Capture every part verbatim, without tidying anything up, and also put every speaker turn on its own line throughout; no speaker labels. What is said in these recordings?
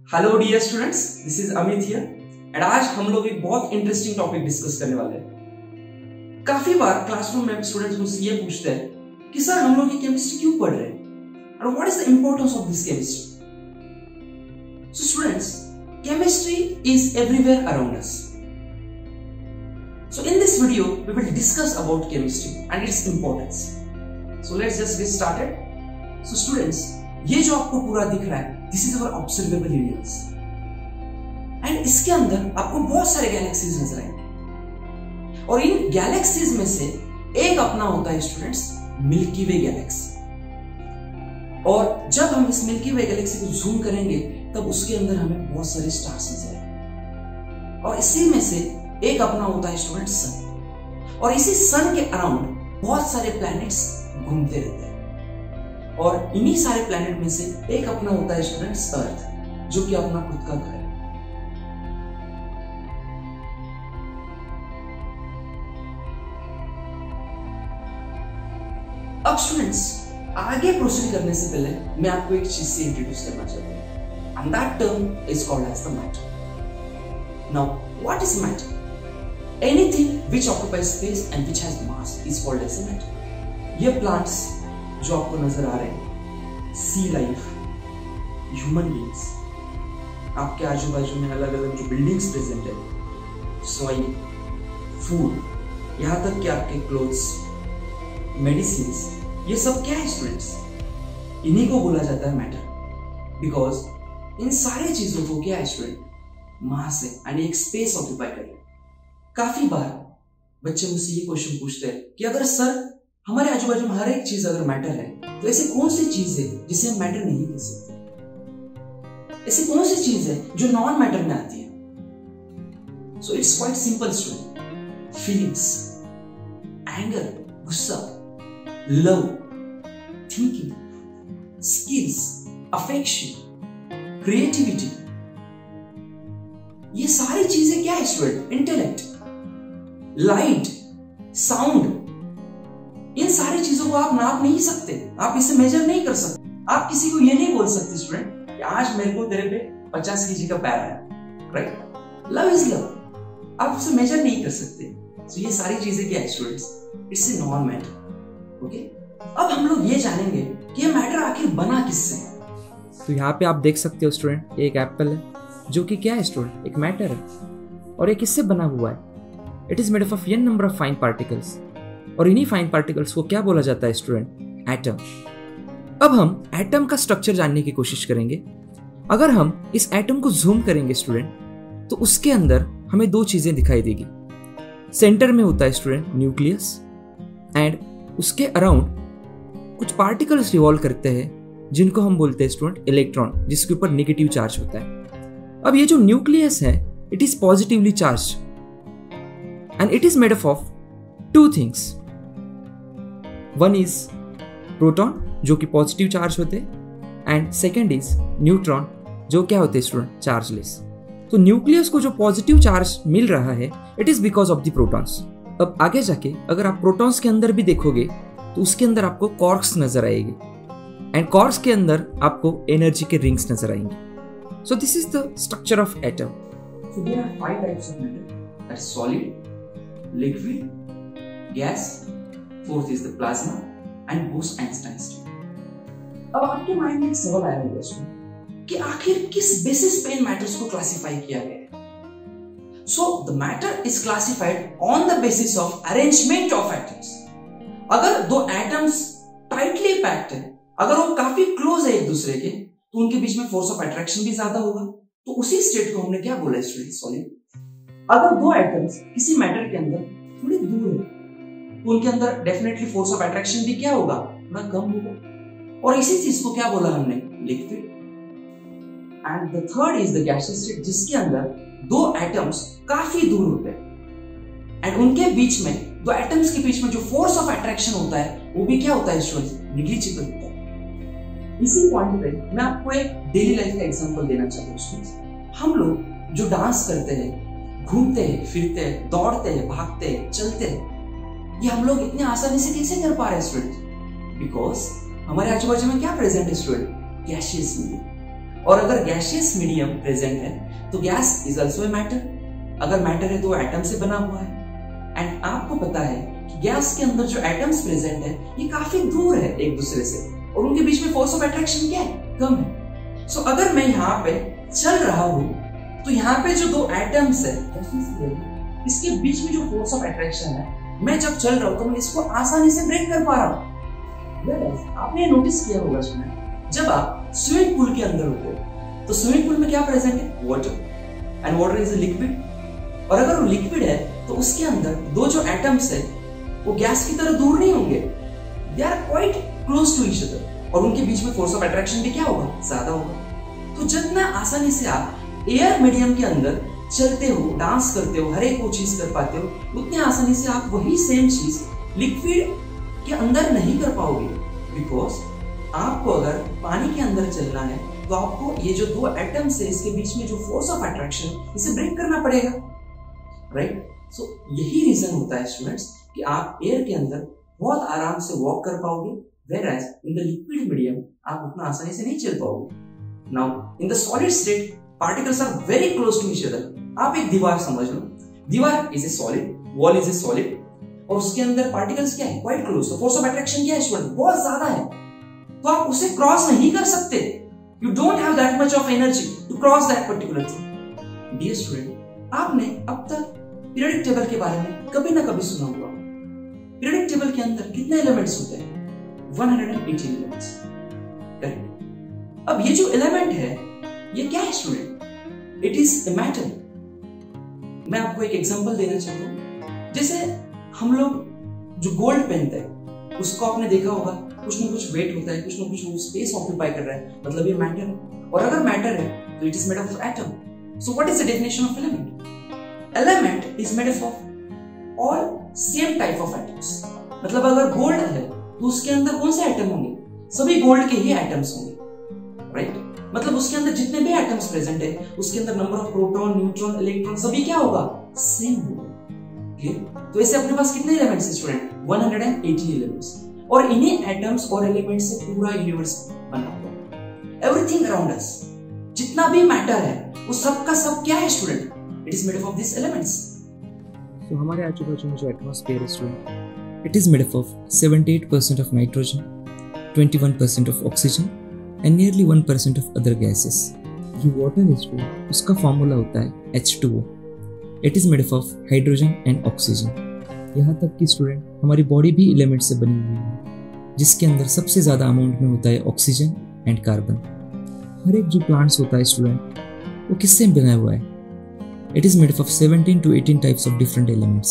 Hello dear students, this is Amit here and आज हम लोग एक बहुत इंटरेस्टिंग टॉपिक डिस्कस करने वाले हैं। काफी बार क्लासरूम में स्टूडेंट्स मुझसे ये पूछते हैं कि सर हम लोग ये केमिस्ट्री क्यों पढ़ रहे हैं और what is the importance of this chemistry. So students, chemistry is everywhere around us. So in this video we will discuss about chemistry and its importance. So let's just get started. So students, ये जो आपको पूरा दिख रहा है, this is our observable universe. And इसके अंदर आपको बहुत सारे गैलेक्सीज नजर आएंगे और इन गैलेक्सीज में से एक अपना होता है स्टूडेंट्स मिल्की वे गैलेक्सी। और जब हम इस मिल्की वे गैलेक्सी को जूम करेंगे तब उसके अंदर हमें बहुत सारे स्टार्स नजर आएंगे और इसी में से एक अपना होता है स्टूडेंट सन। और इसी सन के अराउंड बहुत सारे प्लैनेट्स घूमते रहते हैं और इन्हीं सारे प्लैनेट में से एक अपना होता है स्टूडेंट्स अर्थ, जो कि अपना खुद का घर है। अब स्टूडेंट्स, आगे प्रोसीड करने से पहले मैं आपको एक चीज से इंट्रोड्यूस करना चाहता हूं and that term is called as the matter. Now what is matter? Anything which occupies space and which has mass is called as a matter. ये plants जो आपको नजर आ रहे हैं, sea life, human beings, आपके आजू बाजू में अलग अलग जो बिल्डिंग्स प्रेजेंट है, soil, food, यहाँ तक कि आपके क्लोथ्स, मेडिसिन्स, ये सब क्या है स्टूडेंट्स? इन्हीं को बोला जाता है मैटर। बिकॉज इन सारे चीजों को क्या है स्टूडेंट? मास है यानी एक स्पेस ऑक्यूपाई करे। काफी बार बच्चे मुझसे ये क्वेश्चन पूछते हैं कि अगर सर हमारे आजू बाजू में हर एक चीज अगर मैटर है तो ऐसी कौन सी चीज है जिसे हम मैटर नहीं कह सकते? ऐसी कौन सी चीज है जो नॉन मैटर में आती है? So it's quite simple student. Feelings, anger, गुस्सा, love, thinking, skills, affection, creativity, ये सारी चीजें क्या है स्टूडेंट? इंटेलेक्ट, लाइट, साउंड, इन सारी चीजों को आप नाप नहीं सकते, आप इसे मेजर नहीं कर सकते। आप किसी को ये नहीं बोल सकते स्टूडेंट कि आज मेरे को तेरे पे पचास केजी का पैर है, राइट? लव इज लव, आप उसे मेजर नहीं कर सकते। तो ये सारी चीजें क्या है students? It's a non matter. Okay, अब हम लोग ये जानेंगे कि ये मैटर आखिर बना किससे है।
तो यहाँ पे आप देख सकते हो स्टूडेंट, एक एप्पल है जो कि क्या है स्टूडेंट? एक मैटर है और ये किससे बना हुआ है? It is made up of an number of fine particles और इन्हीं फाइन पार्टिकल्स को क्या बोला जाता है स्टूडेंट? एटम। अब हम एटम का स्ट्रक्चर जानने की कोशिश करेंगे। अगर हम इस एटम को जूम करेंगे स्टूडेंट तो उसके अंदर हमें दो चीजें दिखाई देगी। सेंटर में होता है स्टूडेंट न्यूक्लियस एंड उसके अराउंड कुछ पार्टिकल्स रिवॉल्व करते हैं जिनको हम बोलते हैं स्टूडेंट इलेक्ट्रॉन, जिसके ऊपर नेगेटिव चार्ज होता है। अब ये जो न्यूक्लियस है it is positively charge and it is made up of two things. One is proton जो कि पॉजिटिव चार्ज होते हैं एंड सेकेंड इज न्यूट्रॉन जो क्या होते हैं स्टूडेंट? चार्जलेस। तो न्यूक्लियस को जो पॉजिटिव चार्ज मिल रहा है it is because of the protons. अब आगे जाके अगर आप प्रोटॉन्स के अंदर भी देखोगे तो उसके अंदर आपको कॉर्क्स नजर आएगी एंड कॉर्क्स के अंदर आपको एनर्जी के रिंग्स नजर आएंगे। So this is the structure of atom.
So there are five types of matter. That's solid, liquid, gas, fourth is the plasma and Bose-Einstein state. अब आपके माइंड में एक सवाल आया होगा इसमें कि आखिर किस बेसिस पे इन मैटर्स को क्लासिफाई किया गया है? So the matter is classified on the basis of arrangement of atoms. अगर दो एटम्स टाइटली पैक्ड है, अगर वो काफी क्लोज है एक दूसरे के, तो उनके बीच में फोर्स ऑफ अट्रैक्शन भी ज्यादा होगा। तो उसी स्टेट को हमने क्या बोला स्टूडेंट? सॉलिड। अगर दो एटम्स किसी मैटर के अंदर थोड़ी दूर है तो उनके अंदर डेफिनेटली फोर्स ऑफ अट्रैक्शन भी क्या होगा? थोड़ा कम होगा। और इसी चीज को क्या बोला हमने? Liquid. And the third is the gaseous state, जिसके अंदर दो एटम्स काफी दूर होते हैं एंड उनके बीच में, दो एटम्स के बीच में जो फोर्स ऑफ अट्रैक्शन होता है वो भी क्या होता है स्टूडेंट? निग्लिजिबल होता है। इसी पॉइंट पे मैं आपको एक डेली लाइफ का एग्जांपल देना चाहता हूँ। हम लोग जो डांस करते हैं, घूमते हैं, फिरते हैं, दौड़ते हैं, भागते हैं, चलते हैं, ये हम लोग इतने आसानी से कैसे कर पा रहे हैं स्टूडेंट? बिकॉज हमारे आजू बाजू में क्या प्रेजेंट है स्टूडेंट? Gaseous medium. और अगर गैसियस मीडियम प्रेजेंट है तो gas is also a matter. अगर मैटर है तो एटम से बना हुआ है। एंड आपको पता है कि गैस के अंदर जो एटम्स प्रेजेंट है ये काफी दूर है एक दूसरे से और उनके बीच में फोर्स ऑफ अट्रैक्शन क्या है? कम है। सो so, अगर मैं यहाँ पे चल रहा हूँ तो यहाँ पे जो दो एटम्स है इसके बीच में जो फोर्स ऑफ अट्रैक्शन है, मैं जब चल रहा हूँ तो मैं इसको आसानी से ब्रेक कर पा रहा हूँ। आपने नोटिस किया होगा इसमें, जब आप स्विमिंग पूल के अंदर होते हो तो स्विमिंग पूल में क्या प्रेजेंट है? Water. And water is a liquid. और अगर वो लिक्विड है तो उसके अंदर दो जो एटम्स है वो गैस की तरह दूर नहीं होंगे, they are quite close to each other और उनके बीच में फोर्स ऑफ अट्रैक्शन भी क्या होगा? ज्यादा होगा। तो जितना आसानी से आप एयर मीडियम के अंदर चलते हो, डांस करते हो, हर एक वो चीज कर पाते हो, उतनी आसानी से आप वही सेम चीज लिक्विड के अंदर नहीं कर पाओगे। बिकॉज आपको अगर पानी के अंदर चलना है तो आपको ये जो दो एटम्स है इसके बीच में जो फोर्स ऑफ अट्रैक्शन इसे ब्रेक करना पड़ेगा, राइट? सो यही रीजन होता है स्टूडेंट्स कि आप एयर के अंदर बहुत आराम से वॉक कर पाओगे, whereas in the liquid medium आप उतना आसानी से नहीं चल पाओगे। Now in the solid state particles are very close to each other। आप एक दीवार समझ लो, दीवार is a solid, wall is a solid और उसके अंदर particles क्या है? Quite close। तो force of attraction क्या है स्टूडेंट? बहुत ज्यादा है, तो आप उसे क्रॉस नहीं कर सकते। You don't have that much of energy to cross that particular thing। Dear student, आपने अब तक पीरियडिक टेबल के बारे में कभी ना कभी सुना होगा। पीरियडिक टेबल के अंदर कितने एलिमेंट्स होते हैं? एक सौ अस्सी एलिमेंट्स, करेक्ट? अब ये जो एलिमेंट है ये क्या है student? It is a matter. मैं आपको एक एग्जांपल देना चाहता हूँ। जैसे हम लोग जो गोल्ड पहनते हैं उसको आपने देखा होगा, कुछ ना कुछ वेट होता है, कुछ ना कुछ वो स्पेस ऑक्यूपाई कर रहा है, मतलब ये मैटर है। और अगर मैटर है तो it is made of atom. So what is the definition of element? Element is made up of all same type of atoms। मतलब अगर गोल्ड है तो उसके अंदर कौन से एटम होंगे? सभी गोल्ड के ही एटम्स होंगे, राइट? मतलब उसके अंदर जितने भी एटम्स प्रेजेंट है उसके अंदर number of proton, neutron, electron सभी क्या होगा? सेम होगा। क्लियर? तो ऐसे अपने पास कितने एलिमेंट्स हैं स्टूडेंट? एक सौ अस्सी एलिमेंट्स। और इन्हीं एटम्स और एलिमेंट्स से पूरा यूनिवर्स बना हुआ है। एवरीथिंग अराउंड अस, जितना भी मैटर है वो सब का सब क्या है student? It is made up of this elements.
तो हमारे आजू बाजू में जो एटमॉस्फेयर है student, it is made up of अठहत्तर परसेंट ऑफ नाइट्रोजन, इक्कीस percent of oxygen and nearly one percent of other gases. जो वाटर है स्टूडेंट, उसका फॉर्मूला होता है H two O. It is made up of hydrogen and oxygen. यहाँ तक कि स्टूडेंट हमारी बॉडी भी एलिमेंट से बनी हुई है, जिसके अंदर सबसे ज्यादा अमाउंट में होता है ऑक्सीजन एंड कार्बन। हर एक जो प्लांट्स होता है स्टूडेंट वो किससे बना हुआ है? It is made of seventeen to eighteen types of different elements.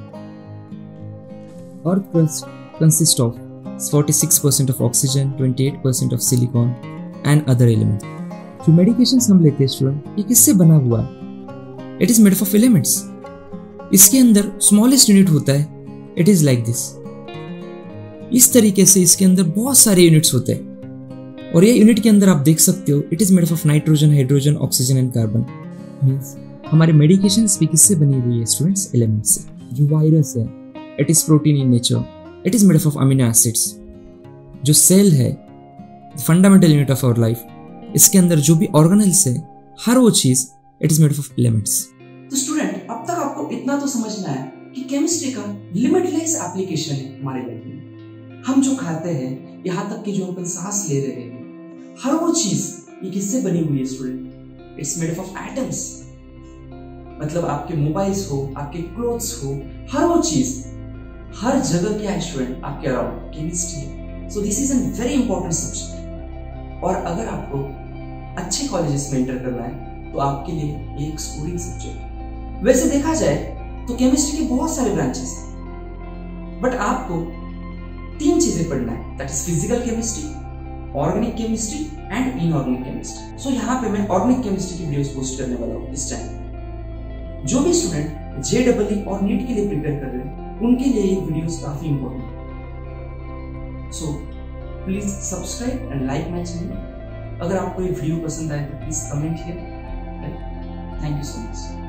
Earth crust consist of छियालीस परसेंट ऑफ ऑक्सीजन, अट्ठाईस percent of silicon and other elements. जो मेडिकेशंस हम लेते हैं स्टूडेंट, ये किससे बना हुआ है? It is made of elements. इसके अंदर स्मॉलेस्ट यूनिट होता है, इट इज लाइक दिस। इस तरीके से इसके अंदर बहुत सारे यूनिट्स होते हैं और ये यूनिट के अंदर आप देख सकते हो it is made of nitrogen, hydrogen, oxygen and carbon. Means हमारे मेडिकेशंस भी किससे बनी हुई है स्टूडेंट्स? एलिमेंट्स से। जो वायरस है, it is protein in nature, it is made of amino acids. जो सेल है, fundamental unit of our life, इसके अंदर जो भी ऑर्गेनेल्स है, हर वो चीज it is made of elements.
तो स्टूडेंट अब तक आपको इतना तो समझना है कि केमिस्ट्री का लिमिटलेस एप्लीकेशन है हमारे लाइफ में। हम जो खाते हैं, यहाँ तक कि जो अपन सांस ले रहे हैं, हर वो चीज ये किससे बनी हुई है student? It's made of atoms. मतलब आपके मोबाइल्स हो, आपके क्लोथ्स हो, हर वो चीज हर जगह क्या है स्टूडेंट? आपके अराउंड केमिस्ट्री है। So this is an very important subject. और अगर आपको अच्छे कॉलेजेस में एंटर करना है तो आपके लिए ये एक स्कोरिंग सब्जेक्ट है। वैसे देखा जाए तो केमिस्ट्री के बहुत सारे ब्रांचेस हैं, बट आपको तीन चीजें पढ़ना है, that is physical chemistry, organic chemistry and inorganic chemistry. So यहाँ पे मैं ऑर्गेनिक केमिस्ट्री की वीडियोस पोस्ट करने वाला हूँ इस टाइम। जो भी स्टूडेंट जे डबल ई और नीट के लिए प्रिपेयर कर रहे हैं उनके लिए ये वीडियोस काफी इंपॉर्टेंट है। So please subscribe and like my channel. अगर आपको ये वीडियो पसंद आए तो please comment here. Thank you so much.